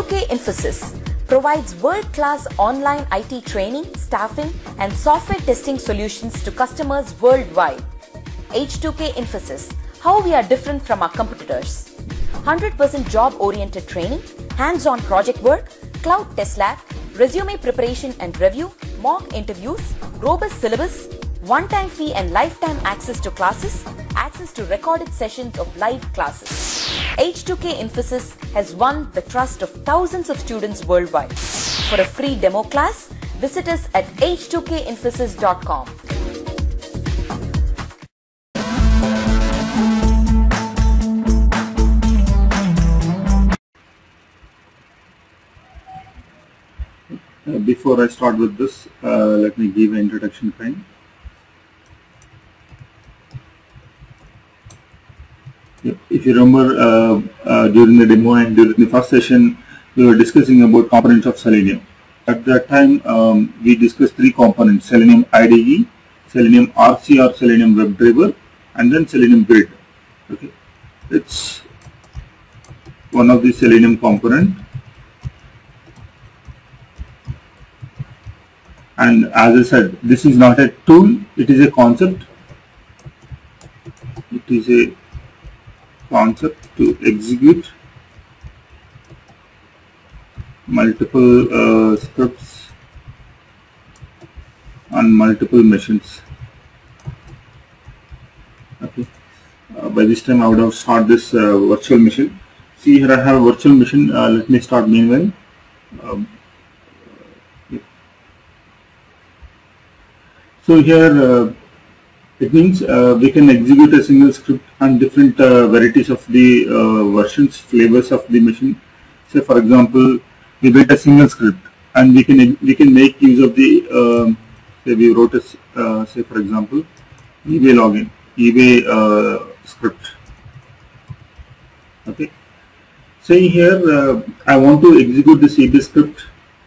H2K Infosys provides world-class online IT training, staffing, and software testing solutions to customers worldwide. H2K Infosys, how we are different from our competitors. 100% job-oriented training, hands-on project work, cloud test lab, resume preparation and review, mock interviews, robust syllabus, one-time fee and lifetime access to classes, access to recorded sessions of live classes. H2K Infosys has won the trust of thousands of students worldwide. For a free demo class, visit us at h2kinfosys.com. Before I start with this, let me give an introduction kind. If you remember, during the demo and during the first session, we were discussing about components of Selenium. At that time, we discussed three components: Selenium IDE, Selenium RC or Selenium WebDriver, and then Selenium Grid. Okay, it's one of the Selenium component. And as I said, this is not a tool, it is a concept. It is a concept to execute multiple scripts on multiple machines. Okay. By this time I would have started this virtual machine. See, here I have a virtual machine. Let me start meanwhile. So here it means we can execute a single script on different varieties of the versions, flavors of the machine. Say for example, we built a single script and we can make use of the say we wrote a say for example eBay login, eBay script. Okay. Say here I want to execute this eBay script.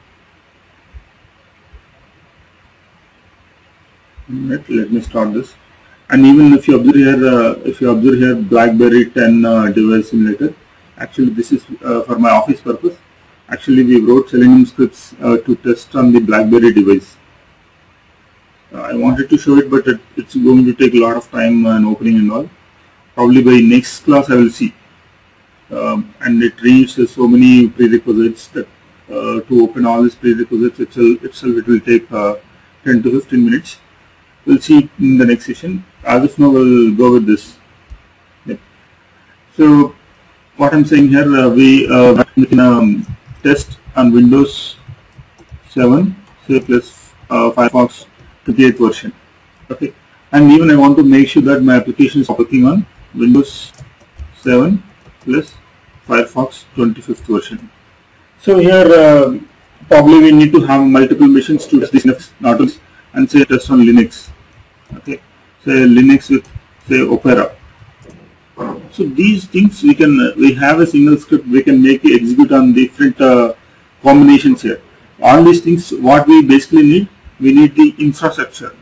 Let me start this. And even if you observe here, BlackBerry 10 device simulator. Actually, this is for my office purpose. Actually, we wrote Selenium scripts to test on the BlackBerry device. I wanted to show it, but it's going to take a lot of time and opening and all. Probably by next class I will see. And it needs so many prerequisites that to open all these prerequisites itself it will take 10 to 15 minutes. We'll see in the next session. As of now, we'll go with this. Yep. So, what I'm saying here, we can test on Windows 7, say plus Firefox 28th version. Okay, and even I want to make sure that my application is working on Windows 7 plus Firefox 25th version. So here, probably we need to have multiple machines to test this, not only and say test on Linux. Okay, say Linux with say Opera. So these things we have a single script, we can make it execute on different combinations here. All these things, what we basically need, we need the infrastructure.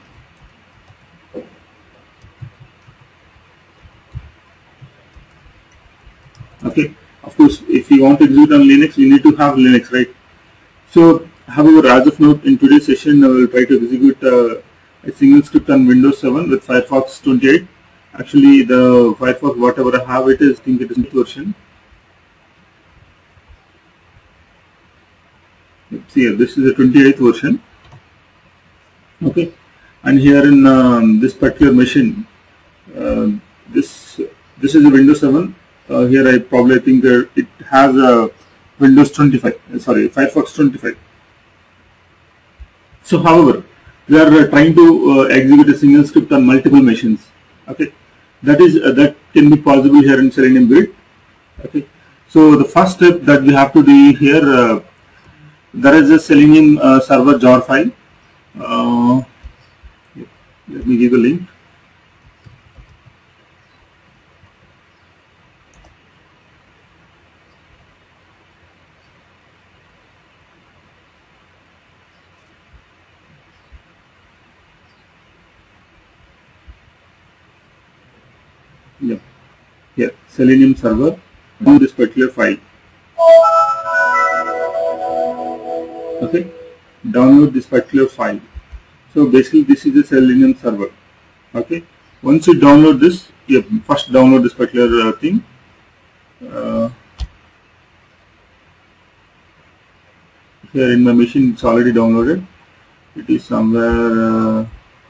Okay, of course, if we want to execute on Linux, we need to have Linux, right? So, however, as of now, in today's session, I will try to execute a single script on Windows 7 with Firefox 28. Actually, the Firefox, whatever I have, I think it is the version. Let's see here, this is the 28th version. Okay, and here in this particular machine, this is a Windows 7. Here I probably think it has a Windows 25. Sorry, Firefox 25. So, however, we are trying to execute a single script on multiple machines. Okay, that can be possible here in Selenium Grid. Okay, so the first step that we have to do here, there is a Selenium server jar file. Let me give a link. Yeah, here Selenium server on this particular file. Okay, download this particular file. So basically this is a Selenium server. Okay, once you download this, you first download this particular thing. Here in my machine it's already downloaded. It is somewhere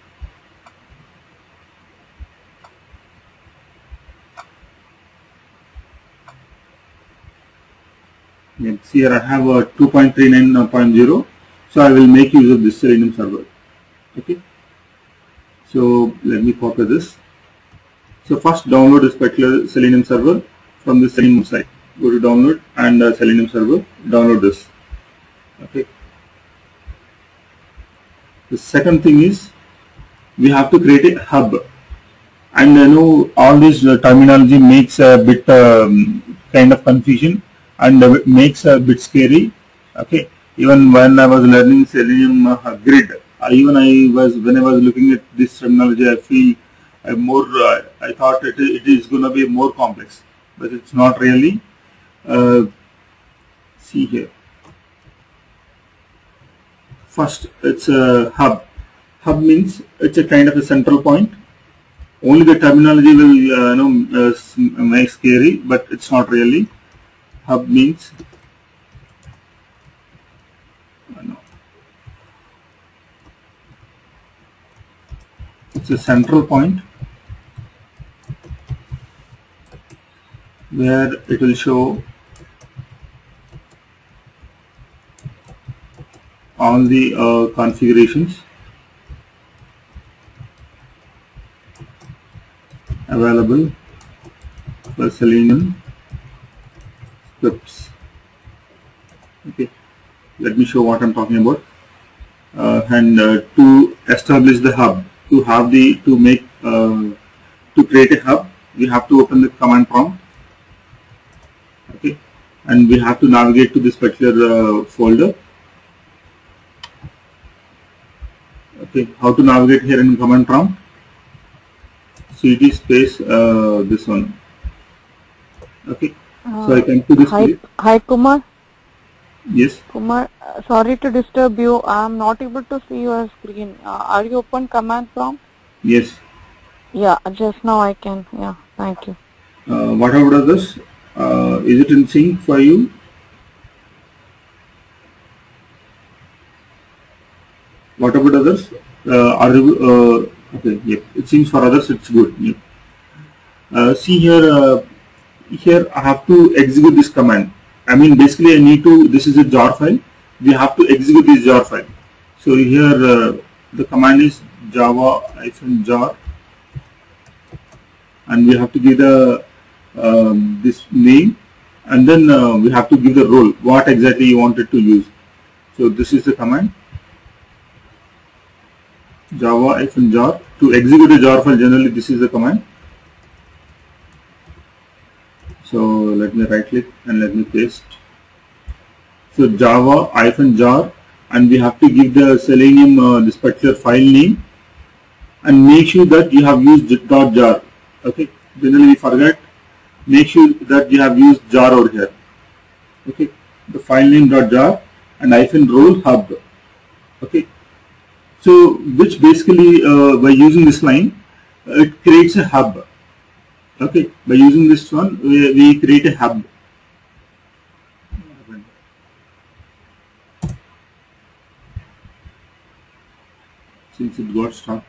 see here I have a 2.39.0, so I will make use of this Selenium server. Okay, so let me copy this. So first download this particular Selenium server from the Selenium site. Go to download and Selenium server, download this. Okay. The second thing is we have to create a hub, and I know all this terminology makes a bit kind of confusion and makes a bit scary. Okay, even when I was learning Selenium grid, when I was looking at this terminology, I feel more. I thought it is going to be more complex, but it's not really. See here. First, it's a hub. Hub means it's a kind of a central point. Only the terminology will make scary, but it's not really. Hub means it's a central point where it will show all the configurations available for Selenium scripts. Okay, let me show what I'm talking about. To establish the hub, to create a hub, we have to open the command prompt. Okay, and we have to navigate to this particular folder. Okay, how to navigate here in command prompt? cd space this one. Okay, so I can do this. Hi Kumar. Yes. Kumar, sorry to disturb you. I am not able to see your screen. Are you open command prompt? Yes. Yeah, just now I can. Yeah, thank you. What about this? Is it in sync for you? What about others? Okay, yep. It seems for others it's good. Yep. See here, here I have to execute this command. I mean, basically I need to, this is a jar file. We have to execute this jar file. So here the command is java-jar, and we have to give the this name, and then we have to give the role, what exactly you wanted to use. So this is the command, java-jar. To execute a jar file, generally this is the command. So let me right click and let me paste. So java-jar, and we have to give the Selenium this particular file name, and make sure that you have used .jar. Okay, generally we forget. Make sure that you have used jar over here. Okay, the file name .jar and -role hub. Okay, so which basically by using this line, it creates a hub. Okay, by using this one, we create a hub. Since it got stuck.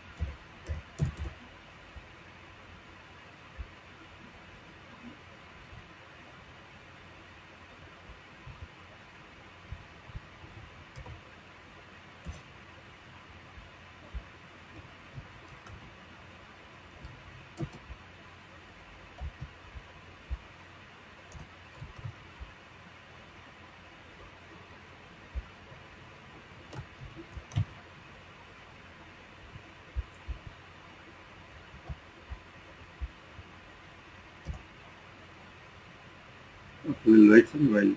We'll wait some while.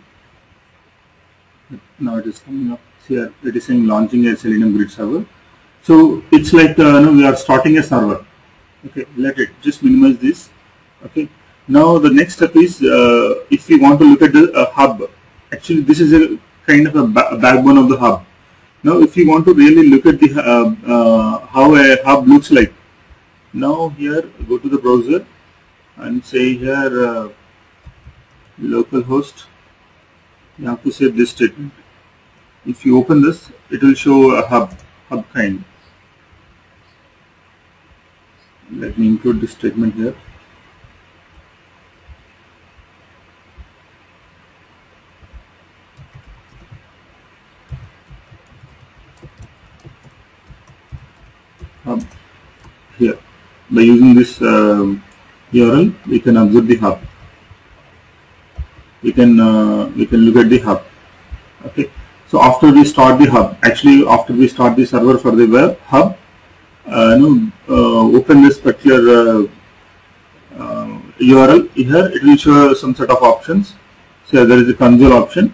Now it is coming up here. It is saying launching a Selenium grid server. So it's like we are starting a server. Okay, let it just minimize this. Okay. Now the next step is if we want to look at the hub. Actually, this is a kind of a backbone of the hub. Now, if you want to really look at the how a hub looks like, now here go to the browser and say here localhost. You have to say this statement. If you open this, it will show a hub kind. Let me include this statement here. Hub here. By using this URL, we can observe the hub. We can look at the hub. Okay. So after we start the hub, actually after we start the server for the web hub, open this particular URL here. It will show some set of options. So there is a console option.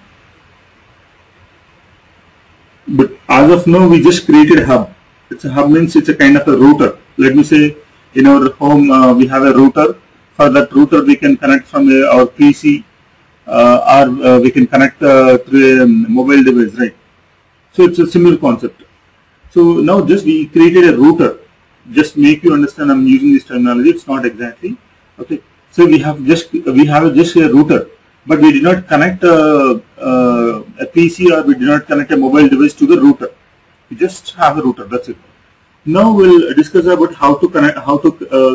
But as of now, we just created a hub. It's a hub means it's a kind of a router. Let me say in our home we have a router. For that router we can connect from our PC or we can connect through a mobile device, right? So it's a similar concept. So now just we created a router. Just make you understand I'm using this terminology. It's not exactly okay. So we have just a router, but we did not connect a PC or we did not connect a mobile device to the router. We just have a router. That's it. Now we'll discuss about how to connect, how to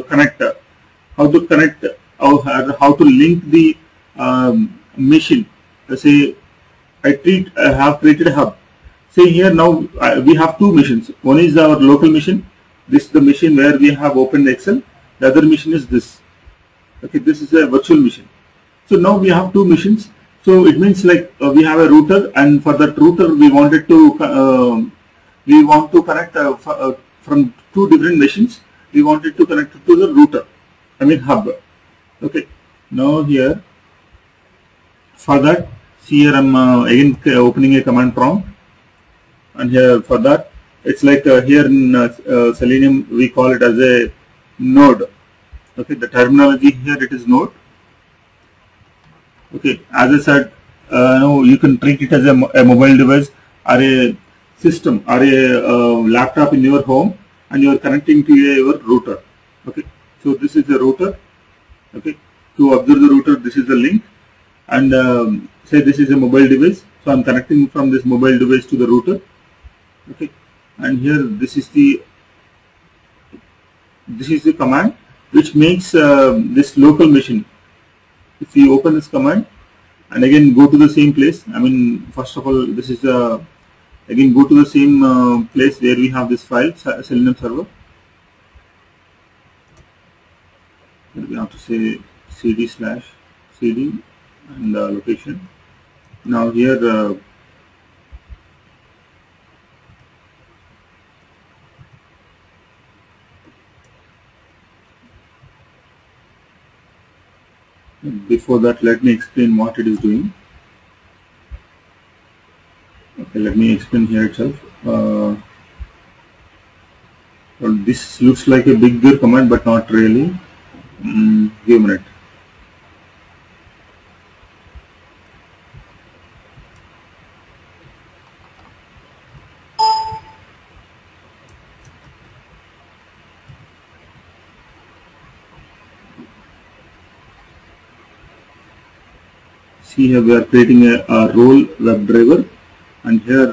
link the machine. Let's say I have created a hub. Say here now we have two machines. One is our local machine. This is the machine where we have opened Excel. The other machine is this. Okay, this is a virtual machine. So now we have two machines. So it means like we have a router, and for that router we want to connect from two different machines. We wanted to connect to the router. I mean hub. Okay. Now here for that, see here I'm again opening a command prompt, and here for that it's like here in Selenium we call it as a node. Okay, the terminology here it is node. Okay, as I said, you can treat it as a mobile device or a system or a laptop in your home, and you are connecting to your router. Okay, so this is the router. Okay, to observe the router, this is the link, and say this is a mobile device. So I'm connecting from this mobile device to the router. Okay, and here this is the command which makes this local machine. If you open this command and again go to the same place, I mean first of all this is again go to the same place where we have this file, Selenium server. We have to say cd/cd and location. Now here before that, let me explain what it is doing. Okay, let me explain here itself. Well, this looks like a bigger command, but not really. Give a minute. See here we are creating a role WebDriver, and here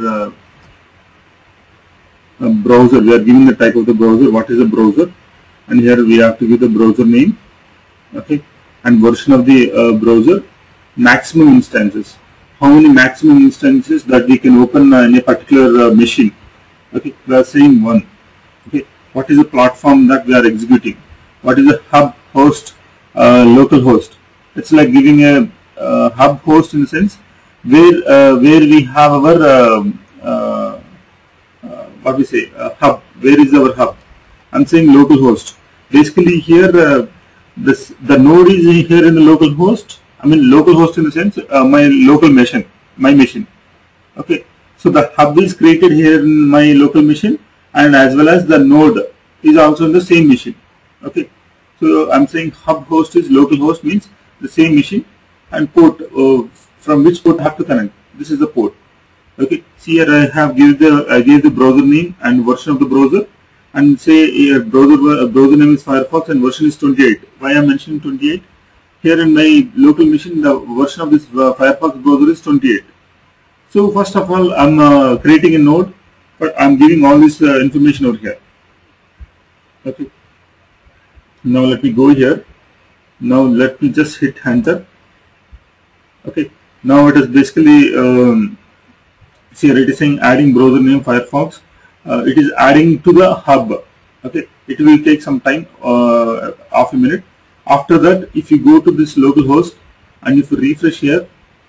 a browser. We are giving the type of the browser. What is the browser? And here we have to give the browser name. Okay, and version of the browser. Maximum instances. How many maximum instances that we can open in a particular machine? Okay, we are saying one. Okay, what is the platform that we are executing? What is the hub host, local host? It's like giving a hub host in the sense where we have our what we say hub. Where is our hub? I'm saying local host. Basically here the node is here in the local host. I mean local host in the sense my local machine, my machine. Okay, so the hub is created here in my local machine, and as well as the node is also in the same machine. Okay, so I'm saying hub host is local host, means the same machine, and port from which port I have to connect. This is the port. Okay, see here I gave the browser name and version of the browser, and say browser name is Firefox and version is 28. Why I am mentioning 28? Here in my local machine, the version of this Firefox browser is 28. So first of all, I am creating a node, but I am giving all this information over here. Okay. Now let me go here. Now let me just hit enter. Okay. Now it is basically see here it is saying adding browser name Firefox. It is adding to the hub. Okay. It will take some time, half a minute. After that, if you go to this local host and if you refresh here,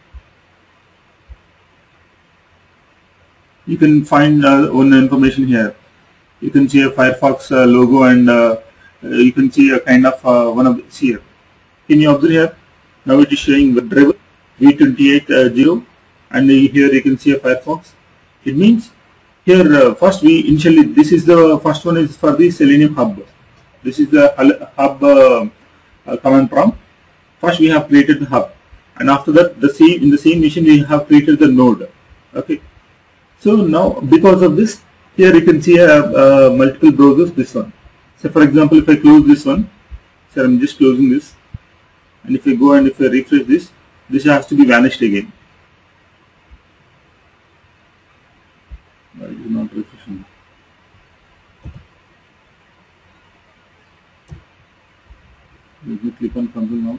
you can find one information here. You can see a Firefox logo, and you can see a kind of one of the here. Can you observe here? Now it is showing WebDriver v280, and here you can see a Firefox. It means here first we initially, this is the first one is for the Selenium hub. This is the hub command prompt. First we have created the hub, and after that in the same machine we have created the node. Okay. So now because of this, here you can see multiple browsers. This one. So for example, if I close this one, so I am just closing this, and if I go and if I refresh this, this has to be vanished again. Why is it not refreshing? Let me click on console now.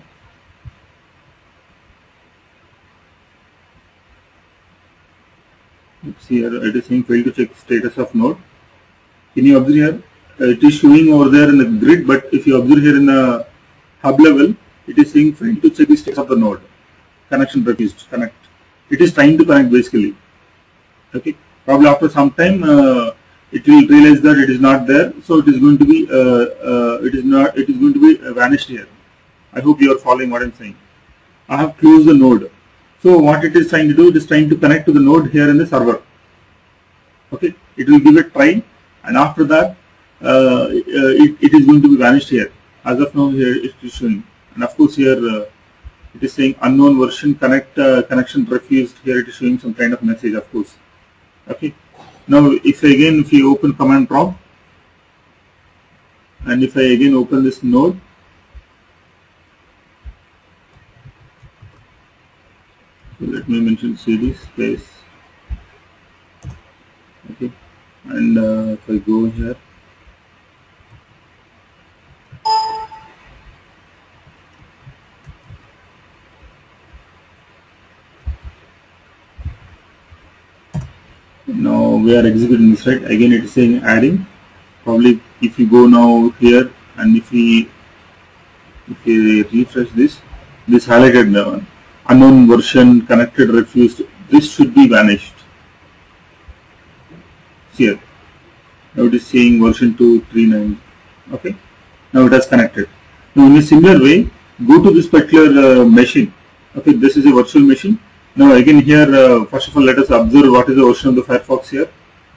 See here, it is saying fail to check status of node. Can you observe here? It is showing over there in the grid, but if you observe here in the hub level, it is saying fail to check the status of the node. Connection refused. Connect. It is trying to connect basically. Okay. Probably after some time, it will realize that it is not there, so it is going to be it is going to be vanished here. I hope you are following what I am saying. I have closed the node. So what it is trying to do, it is trying to connect to the node here in the server. Okay, it will give it a try, and after that it is going to be vanished here. As of now, here it is showing, and of course here it is saying unknown version connection refused. Here it is showing some kind of message, of course. Okay. Now if you open command prompt, and if I again open this node, so let me mention cd space. Okay, and if I go here, now we are executing this, right? Again it is saying adding. Probably if you go now here, and if we refresh this highlighted one, unknown version connected refused, this should be vanished. See here, now it is saying version 239. Okay, now it has connected. Now in a similar way, go to this particular machine. Okay, this is a virtual machine. Now again here, first of all, let us observe what is the version of the Firefox here.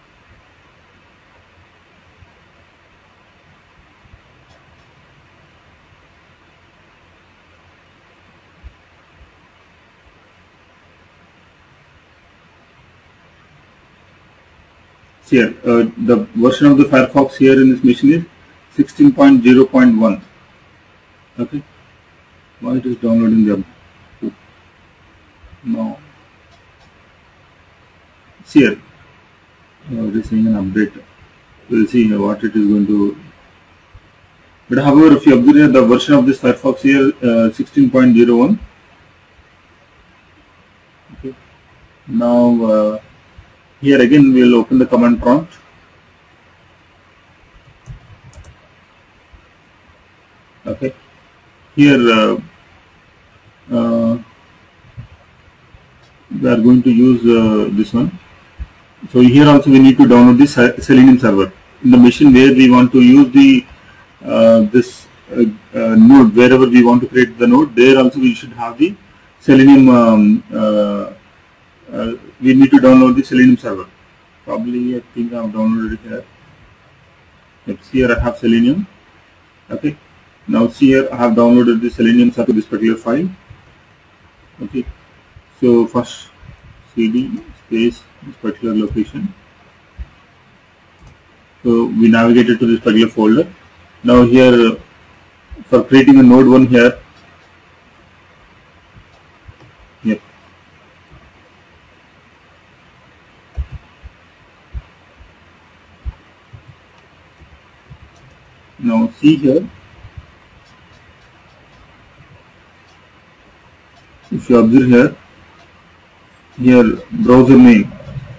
Here, the version of the Firefox here in this machine is 16.0.1. Okay, why it is downloading them? No. See here, it is saying an update. We will see what it is going to. But however, if you observe the version of this Firefox here, 16.01. Okay. Now here again we will open the command prompt. Okay. Here we are going to use this one. So here also we need to download this Selenium server in the machine where we want to use the this node. Wherever we want to create the node, there also we should have the Selenium. We need to download the Selenium server. Probably I think I have downloaded it here. Yep, here I have Selenium. Okay. Now see here I have downloaded the Selenium server, this particular file. Okay. So first cd paste this particular location. So we navigated to this particular folder. Now here for creating a node 1 here. Yep. Now see here, if you observe here browser name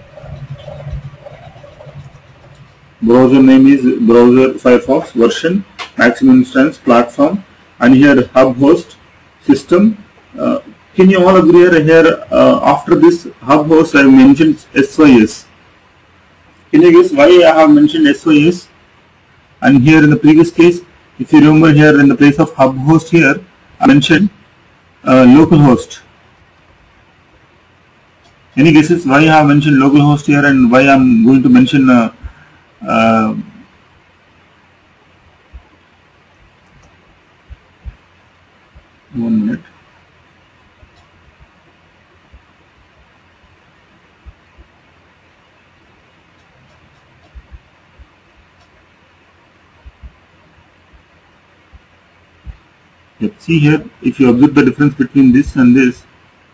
is browser Firefox, version, maximum instance, platform, and here hub host, system. Can you all agree here after this hub host I have mentioned SYS. Can you guess why I have mentioned SYS? And here in the previous case, if you remember here in the place of hub host here, I mentioned localhost. Any guesses why I have mentioned localhost here and why I am going to mention 1 minute. Yep, see here, if you observe the difference between this and this.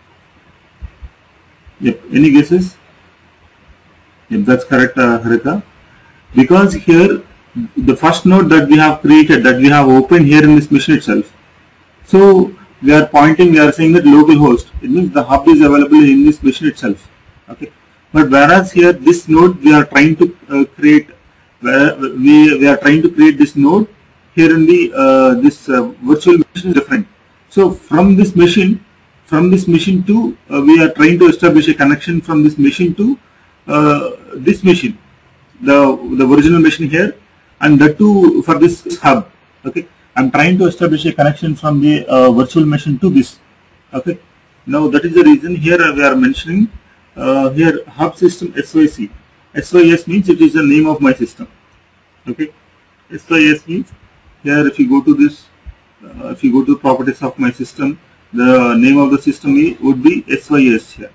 Yep, any guesses? Yep, that's correct, Harita. Because here, the first node that we have created, that we have opened here in this machine itself. So, we are saying that localhost. It means the hub is available in this machine itself. Okay. But whereas here, this node we are trying to create, we are trying to create this node here in the this virtual machine is different. So from this machine to we are trying to establish a connection from this machine to this machine, the original machine here, and that too for this hub. Okay, I'm trying to establish a connection from the virtual machine to this. Okay, now that is the reason here we are mentioning here hub system SYS. SYS means it is the name of my system. Okay, SYS means here if you go to this, if you go to properties of my system, the name of the system would be SYS here.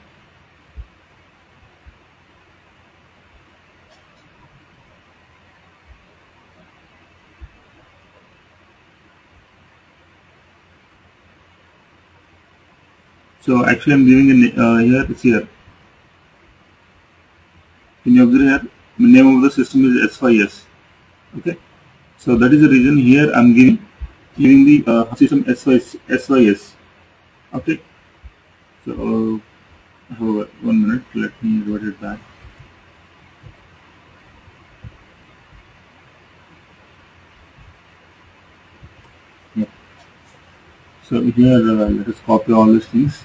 So actually I'm giving a here, it's here. Can you observe here? The name of the system is SYS. Okay. So that is the reason here I'm giving the system SYS. Okay. So hold 1 minute. Let me write it back. Yeah. So here let us copy all these things.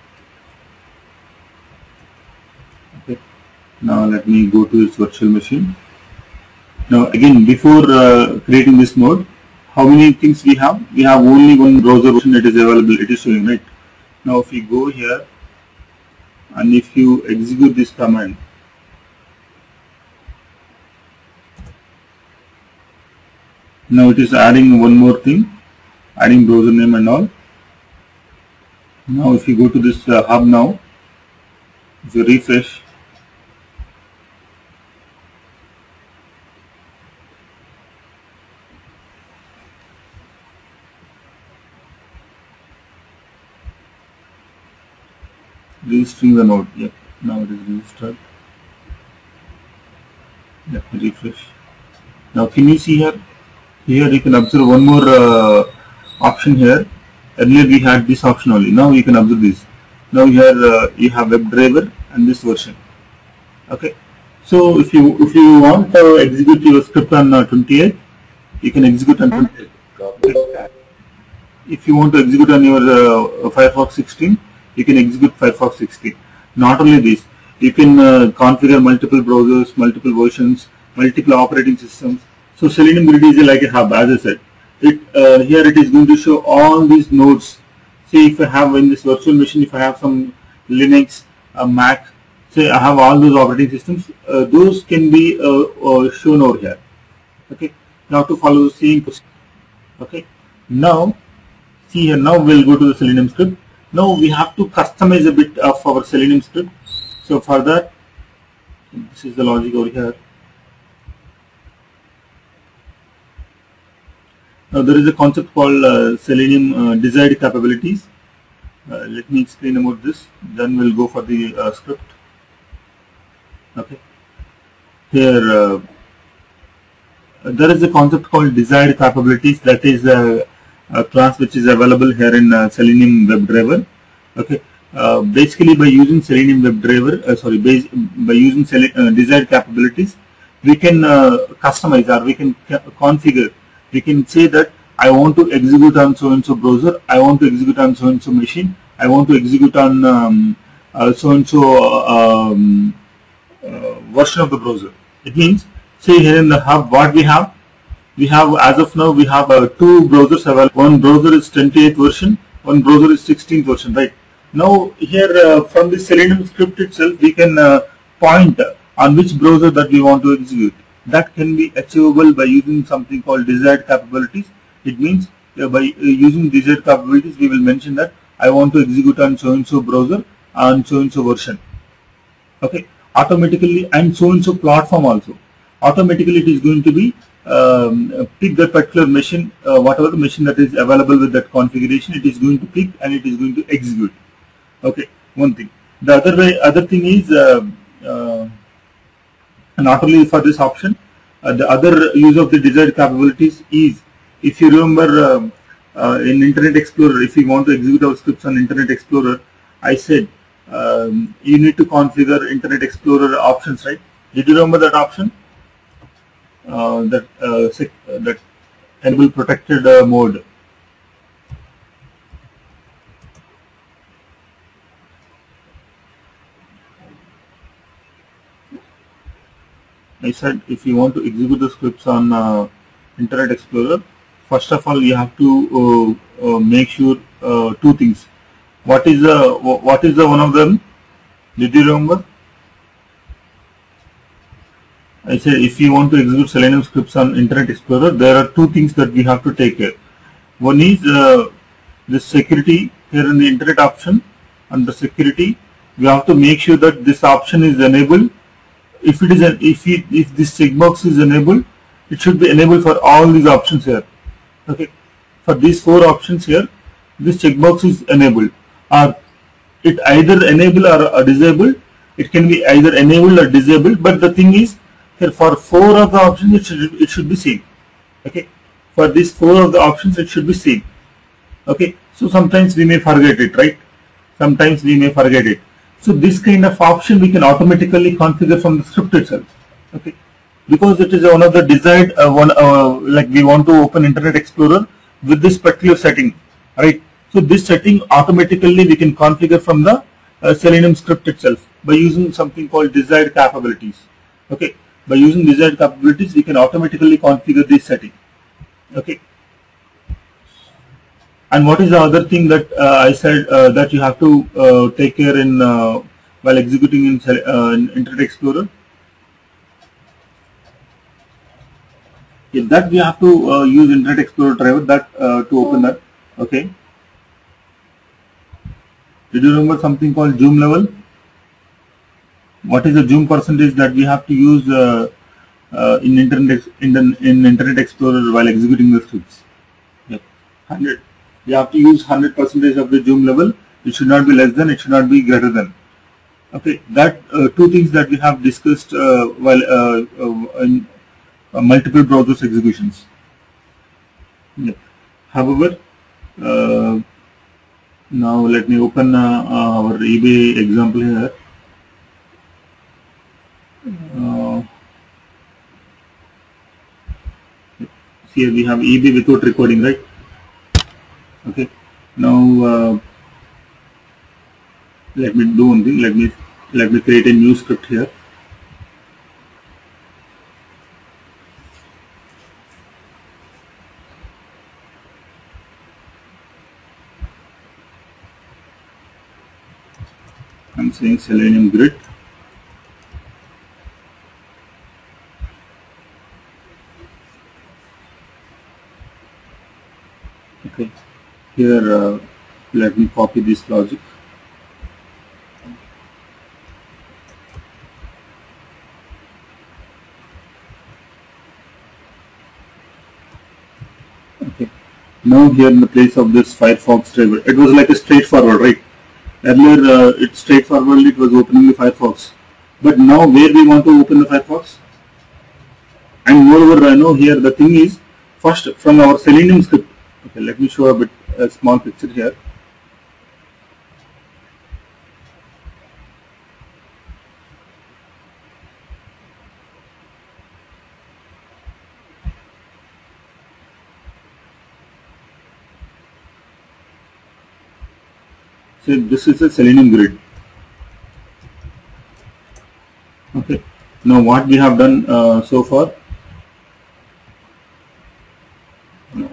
Okay. Now let me go to this virtual machine. Now again, before creating this node, how many things we have? We have only one browser version that is available. It is showing, right? Now if you go here and if you execute this command, now it is adding one more thing, adding browser name and all. Now if you go to this hub now, if you refresh, registering the node. Yep, now it is registered. Let me refresh. Now can you see here? Here you can observe one more option here. Earlier we had this option only. Now you can observe this. Now here you have WebDriver and this version. Okay. So if you want to execute your script on 28, you can execute on 28. Okay. If you want to execute on your Firefox 16, you can execute Firefox 16. Not only this, you can configure multiple browsers, multiple versions, multiple operating systems. So Selenium Grid is like a hub, as I said. Here it is going to show all these nodes. See, if I have in this virtual machine, if I have some Linux, Mac, say I have all those operating systems, those can be shown over here. Okay. Now to follow the same procedure. Okay. Now, see here. Now we'll go to the Selenium script. Now we have to customize a bit of our Selenium script. So for that, this is the logic over here. Now there is a concept called Selenium desired capabilities. Let me explain about this, then we'll go for the script. Okay. Here there is a concept called desired capabilities, that is a class which is available here in Selenium WebDriver. Okay. Basically by using Selenium WebDriver, by using desired capabilities, we can customize, or we can configure. We can say that I want to execute on so and so browser, I want to execute on so and so machine, I want to execute on so and so version of the browser. It means, say here in the hub, what we have as of now, we have two browsers available. One browser is 28th version, one browser is 16th version, right? Now here from the Selenium script itself, we can point on which browser that we want to execute. That can be achievable by using something called desired capabilities. It means by using desired capabilities, we will mention that I want to execute on so and so browser on so and so version. Okay, automatically, and so and so platform also. Automatically, it is going to be pick that particular machine, whatever the machine that is available with that configuration, it is going to pick and it is going to execute. Okay, one thing. The other thing is not only for this option, the other use of the desired capabilities is, if you remember in Internet Explorer, if you want to execute our scripts on Internet Explorer, I said you need to configure Internet Explorer options, right? Did you remember that option? That enable protected mode. I said if you want to execute the scripts on Internet Explorer, first of all you have to make sure two things. What is the one of them? Did you remember? I said if you want to execute Selenium scripts on Internet Explorer, there are two things that we have to take care. One is the security. Here in the Internet option, under security, we have to make sure that this option is enabled. If it is if this checkbox is enabled, it should be enabled for all these options here. Okay, for these four options here, this checkbox is enabled, or it either enable or disable. It can be either enabled or disabled. But the thing is, here for four of the options, it should be same. Okay, for these four of the options, it should be same. Okay, so sometimes we may forget it, right? Sometimes we may forget it. So this kind of option we can automatically configure from the script itself. Okay, because it is one of the desired like we want to open Internet Explorer with this particular setting, right? So this setting automatically we can configure from the Selenium script itself by using something called desired capabilities. Okay, by using desired capabilities, we can automatically configure this setting. Okay. And what is the other thing that I said that you have to take care in while executing in Internet Explorer? That we have to use Internet Explorer driver that to open that. Okay. Did you remember something called zoom level? What is the zoom percentage that we have to use in Internet Explorer while executing the scripts? Yep, 100. You have to use 100% of the zoom level. It should not be less than, it should not be greater than. Okay, that two things that we have discussed while in multiple browsers executions. Yeah. However, now let me open our eBay example here. Here we have eBay without recording, right? Okay, now let me do one thing. Let me create a new script here. I'm saying Selenium grid. Okay. Here, let me copy this logic. Now here in the place of this Firefox driver, it was like a straightforward, right? Earlier it's straightforward, it was opening the Firefox. But now where we want to open the Firefox? And moreover, I know here the thing is, first from our Selenium script. Okay, let me show a small picture here. So this is a Selenium grid. Okay. Now what we have done so far. No.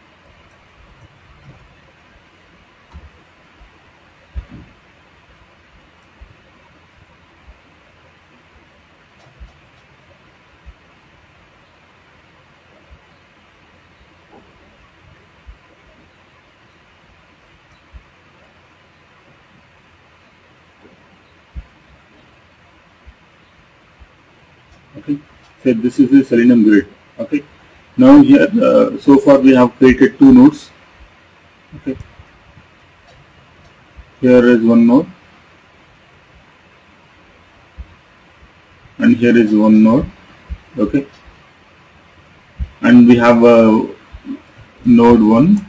Okay, so this is the Selenium grid. Okay, now here so far we have created two nodes. Okay, here is one node and here is one node. Okay, and we have node 1,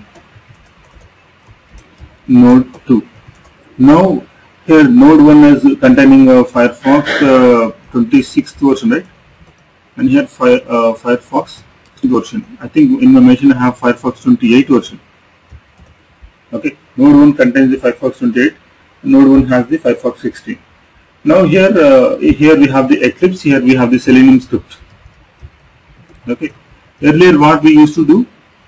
node 2. Now here node 1 is containing Firefox 26th version, right? And here Firefox version. I think in my machine I have Firefox 28 version. Okay, node 1 contains the Firefox 28, node 1 has the Firefox 16. Now here here we have the Eclipse, here we have the Selenium script. Okay, earlier what we used to do,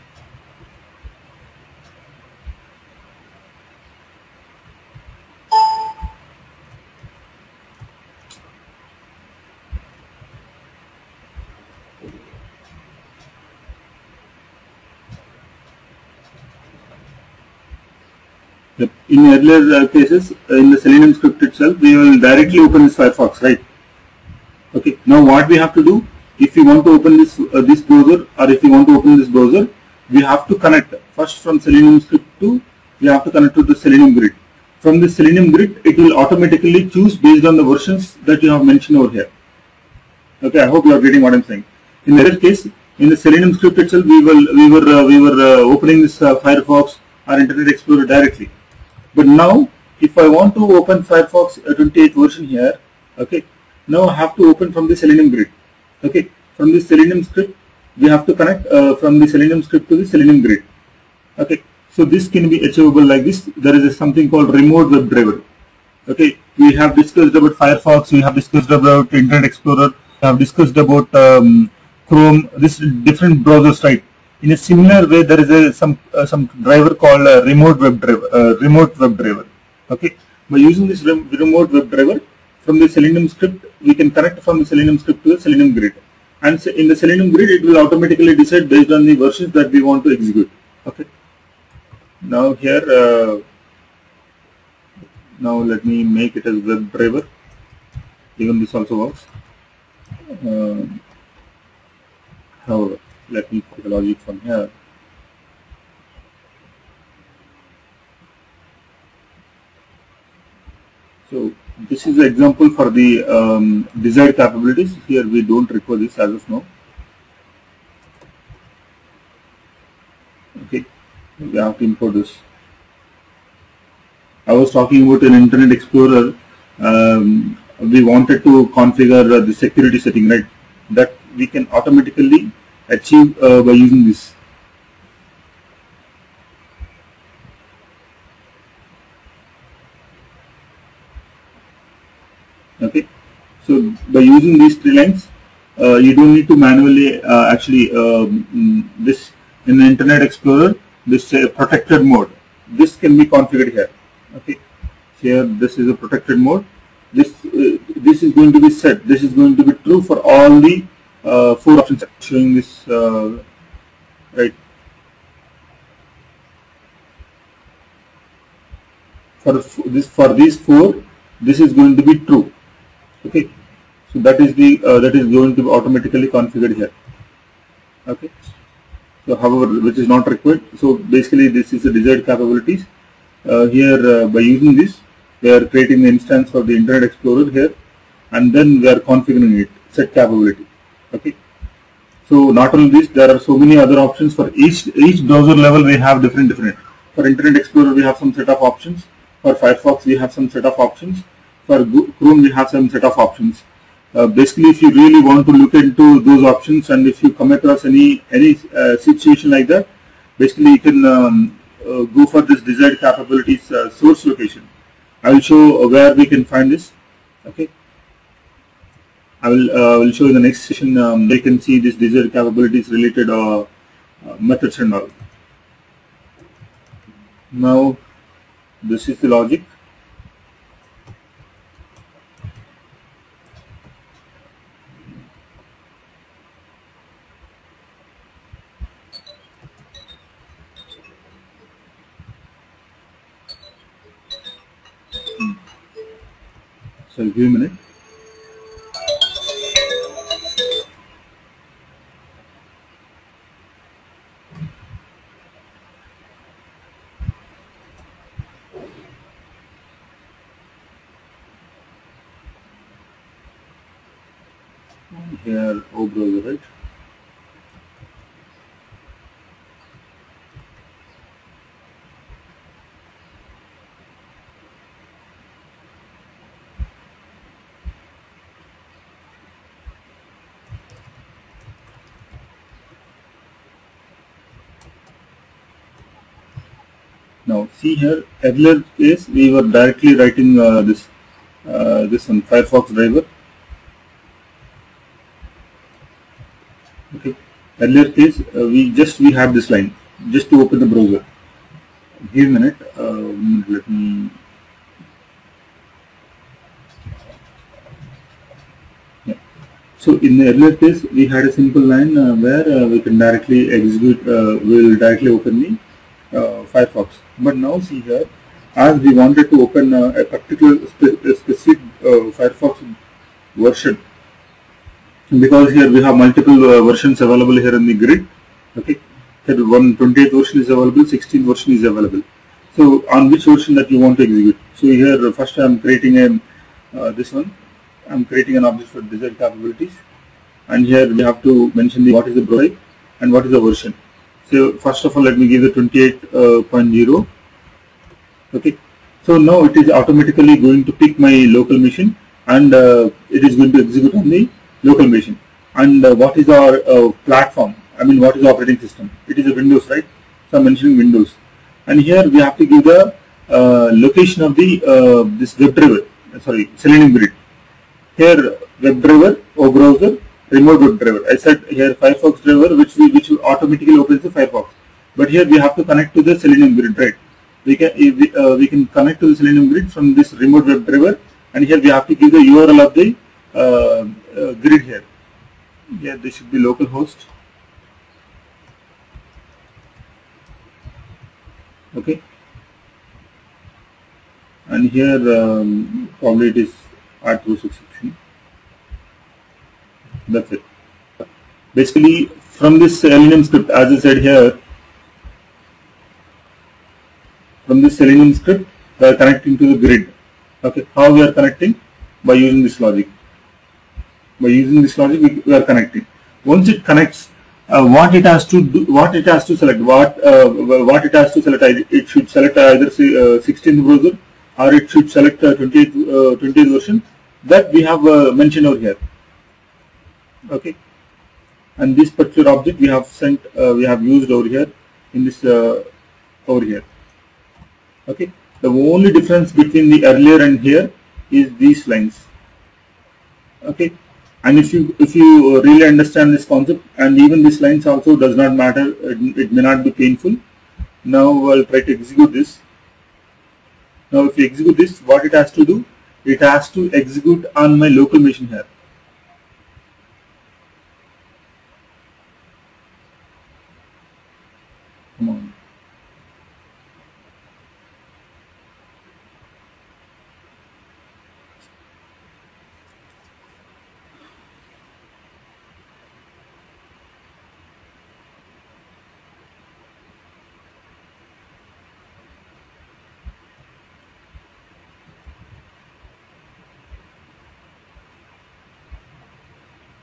in earlier cases, in the Selenium script itself, we will directly open this Firefox, right? Okay. Now what we have to do, if we want to open this this browser, or if we want to open this browser, we have to connect first from Selenium script to, we have to connect to the Selenium grid. From the Selenium grid, it will automatically choose based on the versions that you have mentioned over here. Okay, I hope you are getting what I'm saying. In the other case, in the Selenium script itself, we were opening this Firefox or Internet Explorer directly. But now, if I want to open Firefox 28 version here, okay, now I have to open from the Selenium grid. Okay, from the Selenium script, we have to connect from the Selenium script to the Selenium grid. Okay, so this can be achievable like this. There is something called remote web driver. Okay, we have discussed about Firefox, we have discussed about Internet Explorer, we have discussed about Chrome, this different browsers, right? In a similar way, there is some driver called remote web driver. Okay, by using this remote web driver from the Selenium script, we can connect from the Selenium script to the Selenium grid, and in the Selenium grid, it will automatically decide based on the versions that we want to execute. Okay. Now here, now let me make it as web driver. Even this also works. However, let me put the logic from here. So this is the example for the desired capabilities. Here we don't require this as of now. Okay, we have to import this. I was talking about an Internet Explorer. We wanted to configure the security setting, right? That we can automatically achieve by using this. Okay, so by using these three lines, you don't need to manually this in the Internet Explorer, this protected mode, this can be configured here. Okay, here this is a protected mode. This is going to be set. This is going to be true for all the 4 options. Showing this right. For these 4, this is going to be true. Okay, so that is going to be automatically configured here. Okay, So, however, which is not required. So, basically, this is the desired capabilities. Here, by using this, we are creating the instance for the Internet Explorer here, and then we are configuring it, set capability. Okay. So, not only this, there are so many other options for each browser level. We have different. For Internet Explorer, we have some set of options. For Firefox, we have some set of options. For Chrome, we have some set of options. Basically, if you really want to look into those options, and if you come across any situation like that, basically you can go for this desired capabilities source location. I will show where we can find this. Okay, I will show in the next session. You can see this desired capabilities related methods and all. Now, this is the logic. So, give me a minute. Here, O browser, right? Now, see here, earlier case we were directly writing this one Firefox driver. Okay. Earlier case, we had this line just to open the browser. Give a minute. Let me. Yeah. So in the earlier case, we had a simple line where we can directly execute. We will directly open the Firefox. But now see here, as we wanted to open a particular specific Firefox version, because here we have multiple versions available here in the grid. Okay, here 28th version is available, 16th version is available. So on which version that you want to execute? So here first I am creating this one. I am creating an object for desired capabilities, and here we have to mention what is the browser and what is the version. So first of all, let me give the 28.0. Okay. So now it is automatically going to pick my local machine, and it is going to execute on the local machine. And what is our platform? I mean, what is the operating system? It is a Windows, right? So I'm mentioning Windows. And here we have to give the location of the this WebDriver. Sorry, Selenium Grid. Here WebDriver or browser, remote WebDriver. I said here Firefox driver, which automatically opens the Firefox. But here we have to connect to the Selenium Grid, right? We can connect to the Selenium Grid from this remote WebDriver, and here we have to give the URL of the grid here. Here this should be localhost. Okay, and here probably it is R266. That's it. Basically, from this Selenium script, as I said here, from this Selenium script, we are connecting to the grid. Okay, how we are connecting? By using this logic. By using this logic, we are connecting. Once it connects, what it has to do, what it has to select, what it has to select, it should select either 16th browser or it should select 20th version that we have mentioned over here. Okay, and this particular object we have sent, we have used over here in this over here. Okay, the only difference between the earlier and here is these lines. Okay, and if you really understand this concept, and even these lines also does not matter, it may not be painful. Now I'll try to execute this. Now if you execute this, what it has to do, it has to execute on my local machine here. Come on.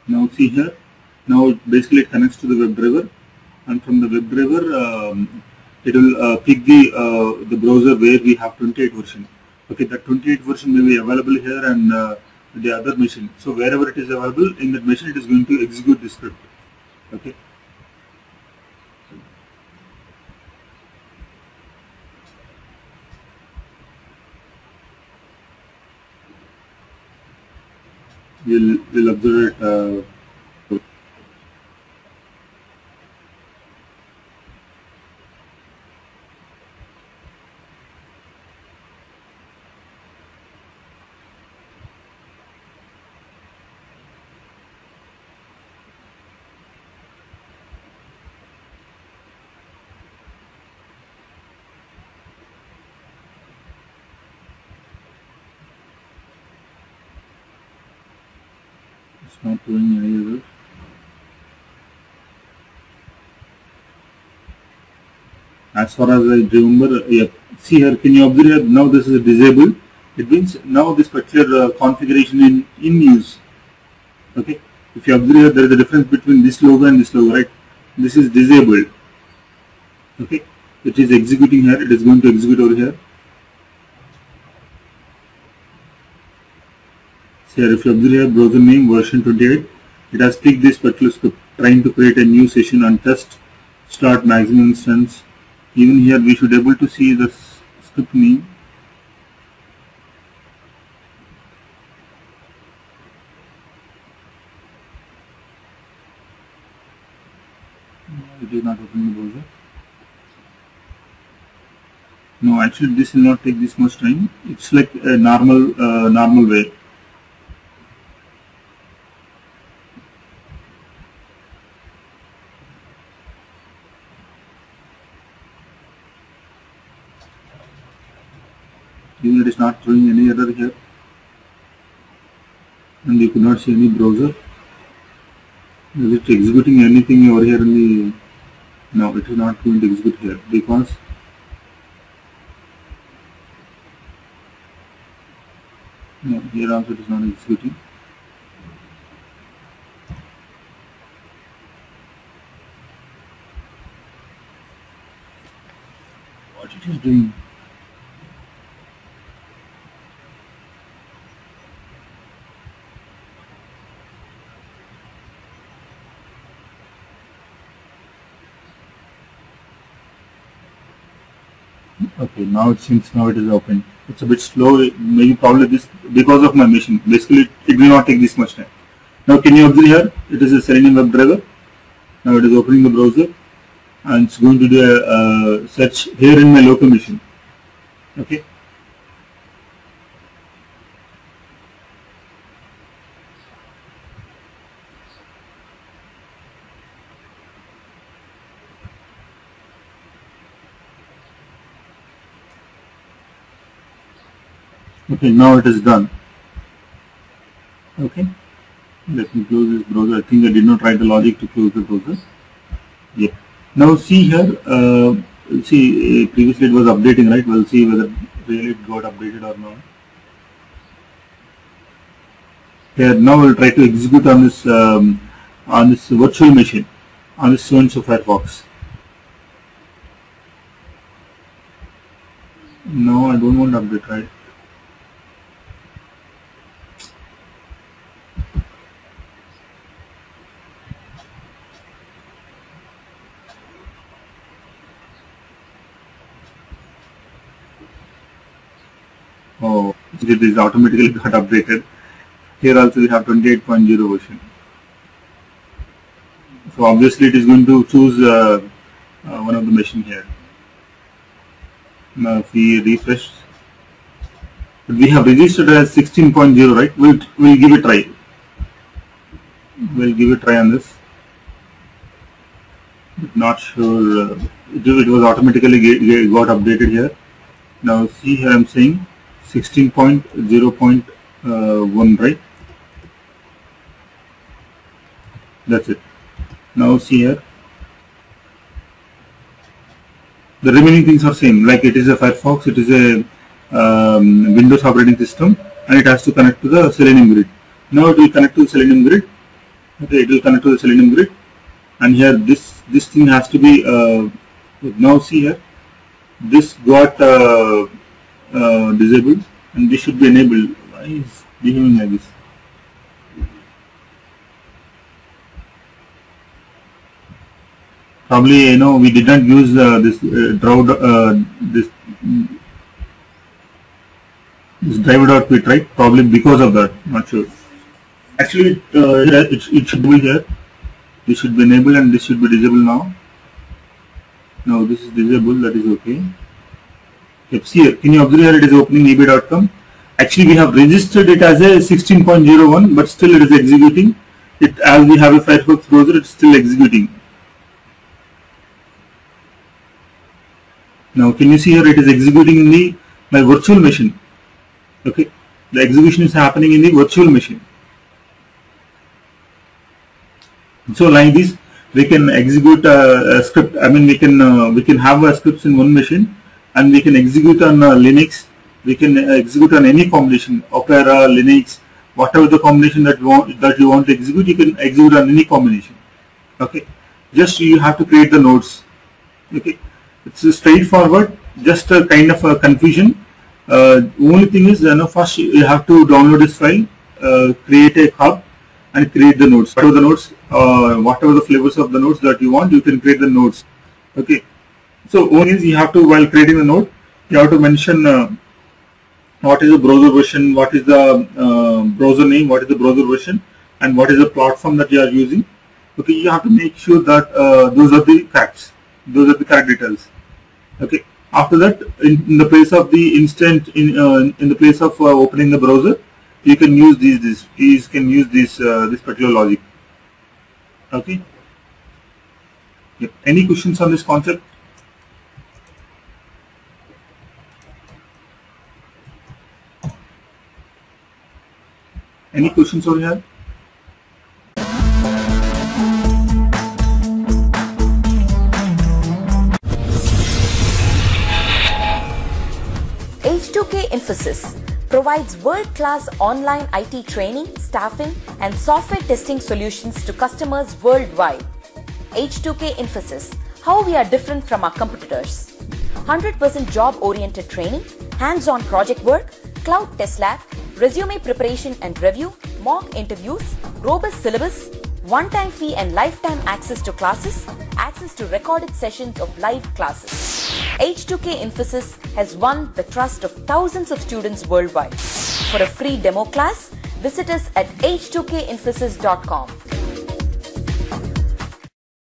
Now see here, now basically it connects to the WebDriver, and from the WebDriver it will pick the browser where we have 28 version. Okay, that 28 version may be available here and the other machine. So wherever it is available in that machine, it is going to execute the script. Okay. We'll observe it. It's not doing any error. As far as I remember, yeah. See here, can you observe here? Now this is disabled. It means now this particular configuration in use. Okay. If you observe here, there is a difference between this logo and this logo, right? This is disabled. Okay. It is executing here. It is going to execute over here. Here, if you observe here, browser name version 28, it has picked this particular script, trying to create a new session and test start maximum instance. Even here, we should be able to see the script name. It is not opening the browser. No, actually, this will not take this much time. It's like a normal way. Even it is not showing any error here, and you could not see any browser. Is it executing anything over here in the? No, it is not going to execute here because no, here also it is not executing. What it is doing? Okay, now it seems now it is open. It's a bit slow, maybe probably this because of my machine. Basically, it will not take this much time. Now, can you observe here? It is a Selenium WebDriver. Now it is opening the browser and it's going to do a search here in my local machine. Okay. Okay, now it is done. Okay, let me close this browser. I think I did not write the logic to close the browser. Yeah. Now see here, see previously it was updating, right? We'll see whether really it got updated or not. Here now we'll try to execute on this virtual machine, on this so-and-so Firefox. No, I don't want to update, right? Oh, it is automatically got updated. Here also we have 28.0 version. So obviously it is going to choose one of the machine here. Now if we refresh, we have registered as 16.0, right? We'll give it a try. We'll give it a try on this. Not sure. It was automatically got updated here. Now see here I'm saying 16.0.1, right? That's it. Now see here, the remaining things are same. Like it is a Firefox, it is a Windows operating system, and it has to connect to the Selenium Grid. Now it will connect to the Selenium Grid, Okay, it will connect to the Selenium grid, and here this thing has to be now see here, this got disabled, and this should be enabled. Why is behaving like this? Probably we did not use this driver.pit, right? Probably because of that. Not sure. Actually, it should be here. This should be enabled and this should be disabled now. Now this is disabled. That is okay. Yep, see here. Can you observe here? It is opening ebay.com. Actually, we have registered it as a 16.01, but still it is executing. It as we have a Firefox browser, it's still executing. Now, can you see here? It is executing in my virtual machine. Okay, the execution is happening in the virtual machine. So, like this, we can execute a script. I mean, we can have a scripts in one machine, and we can execute on Linux. We can execute on any combination, Opera, Linux, whatever the combination that you want to execute. You can execute on any combination. Okay, just you have to create the nodes. Okay, it's straightforward. Just a kind of a confusion. Only thing is, first you have to download this file, create a hub, and create the nodes. Whatever the nodes, whatever the flavors of the nodes that you want, you can create the nodes. Okay. So only is you have to, while creating the node, you have to mention what is the browser version, what is the browser name, what is the browser version, and what is the platform that you are using. Okay, you have to make sure that those are the facts, those are the correct details. Okay. After that, in the place of the instant, in the place of opening the browser, you can use this particular logic. Okay. Yep. Any questions on this concept? Any questions over here? H2K Infosys provides world-class online IT training, staffing, and software testing solutions to customers worldwide. H2K Infosys, how we are different from our competitors. 100% job-oriented training, hands-on project work, cloud test lab, resume preparation and review, mock interviews, robust syllabus, one-time fee and lifetime access to classes, access to recorded sessions of live classes. H2K Infosys has won the trust of thousands of students worldwide. For a free demo class, visit us at h2kinfosys.com.